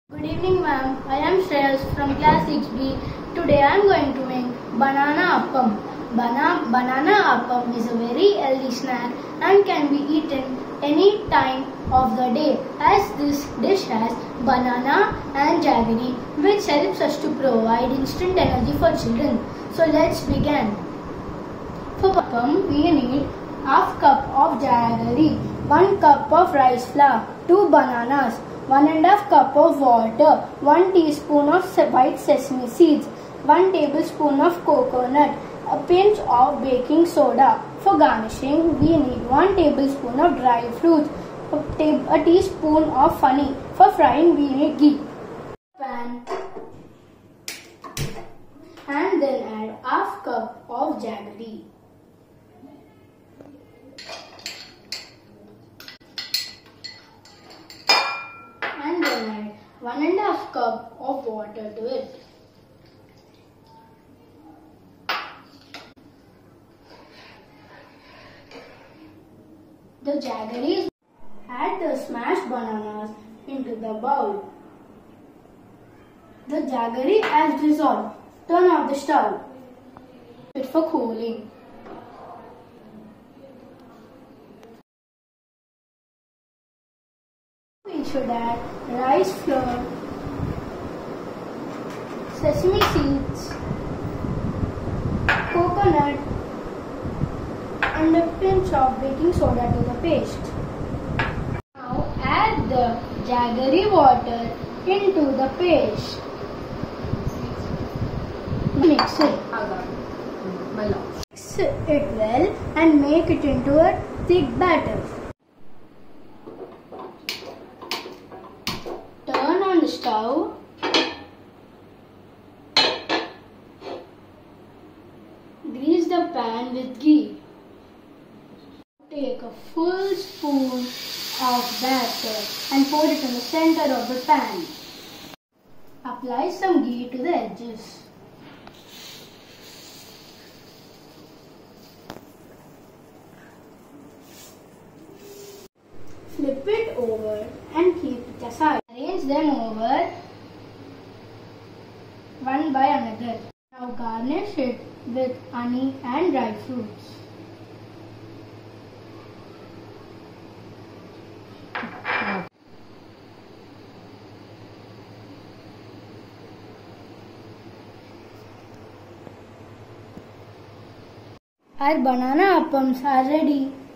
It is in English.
Good evening, ma'am. I am Shreyas from class 6B. Today I am going to make banana appam. Banana appam is a very healthy snack and can be eaten any time of the day, as this dish has banana and jaggery, which helps us to provide instant energy for children. So let's begin. For appam, we need half cup of jaggery, 1 cup of rice flour, 2 bananas, 1½ cup of water, 1 teaspoon of white sesame seeds, 1 tablespoon of coconut, a pinch of baking soda. For garnishing, we need 1 tablespoon of dry fruits, a teaspoon of honey. For frying, we need ghee. Pan and then add half cup of jaggery. And then add 1½ cup of water to it. The jaggery. Add the smashed bananas into the bowl. The jaggery has dissolved. Turn off the stove. Wait for cooling. We should add rice flour, sesame seeds, coconut, and a pinch of baking soda to the paste. Now add the jaggery water into the paste. Mix it. Mix it well and make it into a thick batter. Turn on the stove. Grease the pan with ghee. Take a full spoon of batter and pour it in the center of the pan. Apply some ghee to the edges. Flip it over and keep it aside. Arrange them over one by another. Now garnish it with honey and dry fruits. Our banana appams are ready.